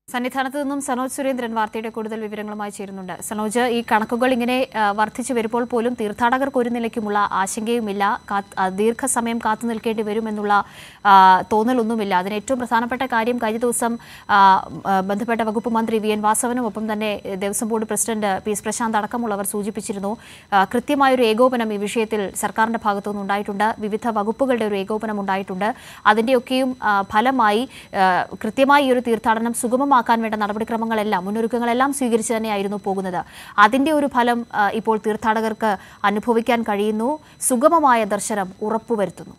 സന്നിധാനത്ത് നിന്നും സനോജ് സുരേന്ദ്രൻ വാർത്തയുടെ കൂടുതൽ വിവരങ്ങളുമായി ചേരുന്നുണ്ട്. സനോജ്, ഈ കണക്കുകൾ ഇങ്ങനെ വർദ്ധിച്ചു വരുമ്പോൾ പോലും തീർത്ഥാടകർക്ക് ഒരു നിലയ്ക്കുമുള്ള ആശങ്കയുമില്ല, ദീർഘസമയം കാത്തു നിൽക്കേണ്ടി വരുമെന്നുള്ള തോന്നലൊന്നുമില്ല. അതിന് ഏറ്റവും പ്രധാനപ്പെട്ട കാര്യം കഴിഞ്ഞ ദിവസം ബന്ധപ്പെട്ട വകുപ്പ് മന്ത്രി വി എൻ വാസവനും ഒപ്പം തന്നെ Devaswom board president P S Prashanth അടക്കമുള്ളവർ സൂചിപ്പിച്ചിരുന്നു. കൃത്യമായൊരു ഏകോപനം ഈ വിഷയത്തിൽ സർക്കാരിന്റെ ഭാഗത്തുനിന്ന് ഉണ്ടായിട്ടുണ്ട്. വിവിധ വകുപ്പുകളുടെ ഒരു ഏകോപനം ഉണ്ടായിട്ടുണ്ട്. അതിന്റെയൊക്കെയും ഫലമായി കൃത്യമായി ഈ ഒരു തീർത്ഥാടനം സുഗമമാക്കാൻ വേണ്ട നടപടിക്രമങ്ങളെല്ലാം മുന്നൊരുക്കങ്ങളെല്ലാം സ്വീകരിച്ചു തന്നെയായിരുന്നു പോകുന്നത്. അതിന്റെ ഒരു ഫലം ഇപ്പോൾ തീർത്ഥാടകർക്ക് അനുഭവിക്കാൻ കഴിയുന്നു. സുഗമമായ ദർശനം ഉറപ്പുവരുത്തുന്നു.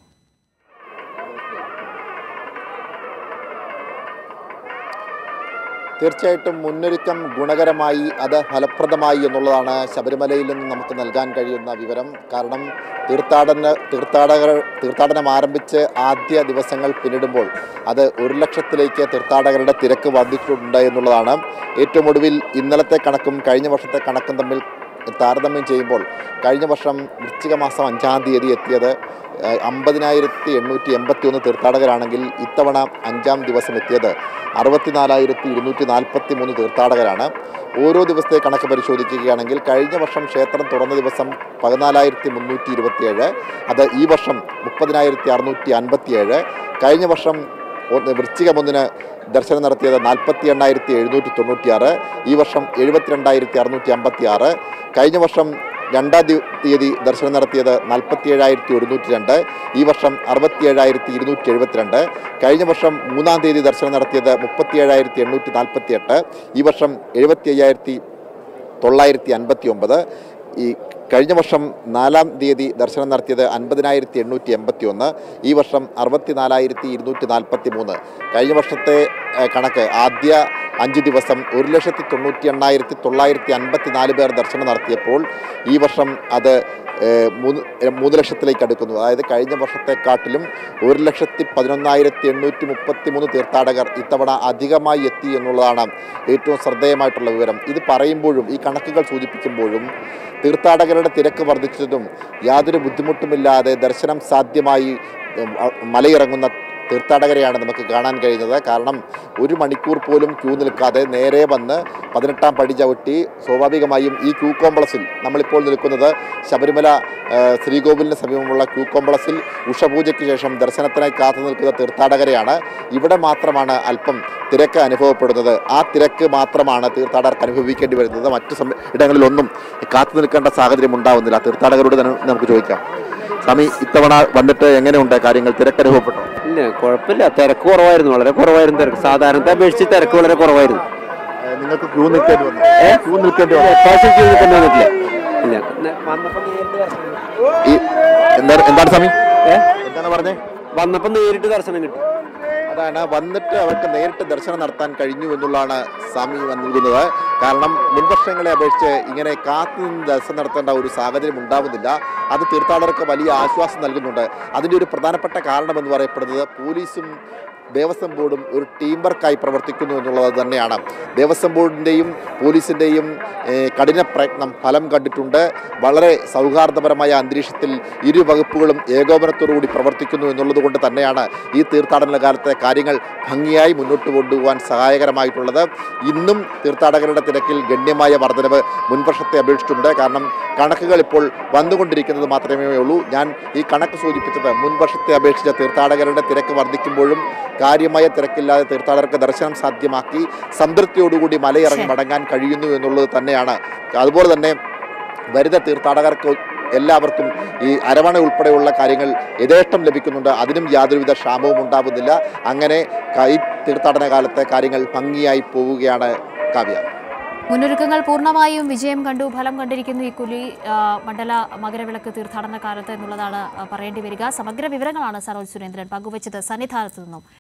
തീർച്ചയായിട്ടും മുന്നൊരുക്കം ഗുണകരമായി, അത് ഫലപ്രദമായി എന്നുള്ളതാണ് ശബരിമലയിൽ നിന്ന് നമുക്ക് നൽകാൻ കഴിയുന്ന വിവരം. കാരണം തീർത്ഥാടനം ആരംഭിച്ച് ആദ്യ ദിവസങ്ങൾ പിന്നിടുമ്പോൾ അത് 1 ലക്ഷത്തിലേക്ക് തീർത്ഥാടകരുടെ തിരക്ക് വർദ്ധിച്ചിട്ടുണ്ട് എന്നുള്ളതാണ്. ഏറ്റവും ഒടുവിൽ ഇന്നലത്തെ കണക്കും കഴിഞ്ഞ വർഷത്തെ കണക്കും തമ്മിൽ താരതമ്യം ചെയ്യുമ്പോൾ കഴിഞ്ഞ വർഷം വൃശ്ചിക മാസം 5-ാം തീയതി എത്തിയത് 50,881 തീർത്ഥാടകരാണെങ്കിൽ ഇത്തവണ 5-ാം ദിവസം എത്തിയത് 64,243 തീർത്ഥാടകരാണ്. ഓരോ ദിവസത്തെ കണക്ക് പരിശോധിക്കുകയാണെങ്കിൽ കഴിഞ്ഞ വർഷം ക്ഷേത്രം തുറന്ന ദിവസം 14,327, അത് ഈ വർഷം 30,657. കഴിഞ്ഞ വർഷം വൃശ്ചികം 1-ന് ദർശനം നടത്തിയത് 48,796, ഈ വർഷം 72,656. കഴിഞ്ഞ വർഷം 2-ാം തീയതി ദർശനം നടത്തിയത് 47,102, ഈ വർഷം 67,272. കഴിഞ്ഞ വർഷം 3-ാം തീയതി ദർശനം നടത്തിയത് 37,848, ഈ വർഷം 75,959. ഈ കഴിഞ്ഞ വർഷം 4-ാം തീയതി ദർശനം നടത്തിയത് 50,881, ഈ വർഷം 64,243. കഴിഞ്ഞ വർഷത്തെ കണക്ക് ആദ്യ 5 ദിവസം 1,98,954 പേർ ദർശനം നടത്തിയപ്പോൾ ഈ വർഷം അത് 3 ലക്ഷത്തിലേക്ക് അടുക്കുന്നു. അതായത് കഴിഞ്ഞ വർഷത്തെക്കാട്ടിലും 1,11,833 തീർത്ഥാടകർ ഇത്തവണ അധികമായി എത്തി എന്നുള്ളതാണ് ഏറ്റവും ശ്രദ്ധേയമായിട്ടുള്ള വിവരം. ഇത് പറയുമ്പോഴും ഈ കണക്കുകൾ സൂചിപ്പിക്കുമ്പോഴും തീർത്ഥാടകരുടെ തിരക്ക് വർദ്ധിച്ചതും യാതൊരു ബുദ്ധിമുട്ടുമില്ലാതെ ദർശനം സാധ്യമായി മലയിറങ്ങുന്ന തീർത്ഥാടകരെയാണ് നമുക്ക് കാണാൻ കഴിയുന്നത്. കാരണം 1 മണിക്കൂർ പോലും ക്യൂ നിൽക്കാതെ നേരെ വന്ന് 18-ാം പടി ചവിട്ടി സ്വാഭാവികമായും ഈ ക്യൂ കോംപ്ലക്സിൽ, നമ്മളിപ്പോൾ നിൽക്കുന്നത് ശബരിമല ശ്രീകോവിലിന് സമീപമുള്ള ക്യൂ കോംപ്ലക്സിൽ ഉഷപൂജയ്ക്ക് ശേഷം ദർശനത്തിനായി കാത്തു നിൽക്കുന്ന തീർത്ഥാടകരെയാണ്. ഇവിടെ മാത്രമാണ് അല്പം തിരക്ക് അനുഭവപ്പെടുന്നത്. ആ തിരക്ക് മാത്രമാണ് തീർത്ഥാടകർക്ക് അനുഭവിക്കേണ്ടി വരുന്നത്. മറ്റു ഇടങ്ങളിലൊന്നും കാത്തു നിൽക്കേണ്ട സാഹചര്യം ഉണ്ടാവുന്നില്ല. തീർത്ഥാടകരോട് തന്നെ നമുക്ക് ചോദിക്കാം. സ്വാമി, ഇത്തവണ വന്നിട്ട് എങ്ങനെയുണ്ട് കാര്യങ്ങൾ? തിരക്ക് അനുഭവപ്പെട്ടോ? ഇല്ല, കുഴപ്പമില്ല. തിരക്ക് കുറവായിരുന്നു, വളരെ കുറവായിരുന്നു. തിരക്ക് സാധാരണത്തെ അപേക്ഷിച്ച് തിരക്ക് വളരെ കുറവായിരുന്നു. നിങ്ങൾക്ക് ക്യൂ നിൽക്കേണ്ടി വന്നു? ക്യൂ നിൽക്കേണ്ടി വന്നിട്ടില്ല. ഇല്ല, എന്താണ് സ്വാമി, എന്താണ് പറഞ്ഞേ? വന്നപ്പോൾ നേരിട്ട് ദർശനം കിട്ടി. അതാണ്, വന്നിട്ട് അവർക്ക് നേരിട്ട് ദർശനം നടത്താൻ കഴിഞ്ഞു എന്നുള്ളതാണ് സ്വാമി നൽകുന്നത്. കാരണം മുൻവർഷങ്ങളെ അപേക്ഷിച്ച് ഇങ്ങനെ കാത്തു നിന്ന് ദർശനം നടത്തേണ്ട ഒരു സാഹചര്യം ഉണ്ടാവുന്നില്ല. അത് തീർത്ഥാടകർക്ക് വലിയ ആശ്വാസം നൽകുന്നുണ്ട്. അതിൻ്റെ ഒരു പ്രധാനപ്പെട്ട കാരണമെന്ന് പറയപ്പെടുന്നത് പോലീസും ദേവസ്വം ബോർഡും ഒരു ടീം വർക്കായി പ്രവർത്തിക്കുന്നു എന്നുള്ളത് തന്നെയാണ്. ദേവസ്വം ബോർഡിൻ്റെയും പോലീസിൻ്റെയും കഠിന പ്രയത്നം ഫലം കണ്ടിട്ടുണ്ട്. വളരെ സൗഹാർദ്ദപരമായ അന്തരീക്ഷത്തിൽ ഇരു വകുപ്പുകളും ഏകോപനത്തോടുകൂടി പ്രവർത്തിക്കുന്നു എന്നുള്ളത് കൊണ്ട് തന്നെയാണ് ഈ തീർത്ഥാടന കാലത്തെ കാര്യങ്ങൾ ഭംഗിയായി മുന്നോട്ട് കൊണ്ടുപോകാൻ സഹായകരമായിട്ടുള്ളത്. ഇന്നും തീർത്ഥാടകരുടെ തിരക്കിൽ ഗണ്യമായ വർധനവ് മുൻവർഷത്തെ അപേക്ഷിച്ചിട്ടുണ്ട്. കാരണം കണക്കുകൾ ഇപ്പോൾ വന്നുകൊണ്ടിരിക്കുന്നത് മാത്രമേ ഉള്ളൂ. ഞാൻ ഈ കണക്ക് സൂചിപ്പിച്ചത് മുൻവർഷത്തെ അപേക്ഷിച്ച തീർത്ഥാടകരുടെ തിരക്ക് വർദ്ധിക്കുമ്പോഴും കാര്യമായ തിരക്കില്ലാതെ തീർത്ഥാടകർക്ക് ദർശനം സാധ്യമാക്കി സംതൃപ്തിയോടുകൂടി മലയിറങ്ങി മടങ്ങാൻ കഴിയുന്നു എന്നുള്ളത് തന്നെയാണ്. അതുപോലെ തന്നെ വരുന്ന തീർത്ഥാടകർക്ക് എല്ലാവർക്കും ഈ അരവണ ഉൾപ്പെടെയുള്ള കാര്യങ്ങൾ യഥേഷ്ടം ലഭിക്കുന്നുണ്ട്. അതിനും യാതൊരുവിധ ക്ഷാമവും ഉണ്ടാവുന്നില്ല. അങ്ങനെ ഈ തീർത്ഥാടന കാലത്തെ കാര്യങ്ങൾ ഭംഗിയായി പോവുകയാണ്. കാവ്യ, മുന്നൊരുക്കങ്ങൾ പൂർണ്ണമായും വിജയം കണ്ടു, ഫലം കണ്ടിരിക്കുന്നു ഈ കുലി മണ്ഡല മകരവിളക്ക് തീർത്ഥാടന കാലത്ത് എന്നുള്ളതാണ് പറയേണ്ടി വരിക. സമഗ്ര വിവരങ്ങളാണ് സനോജ് സുരേന്ദ്രൻ പങ്കുവച്ചത് സന്നിധാനത്ത് നിന്നും.